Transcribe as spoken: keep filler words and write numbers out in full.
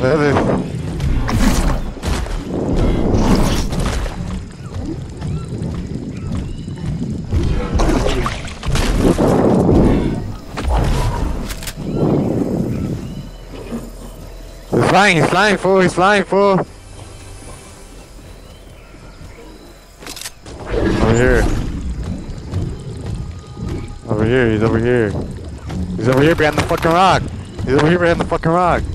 He's flying, he's flying, fool, he's flying, fool. Over here. Over here, he's over here. He's over here behind the fucking rock. He's over here behind the fucking rock.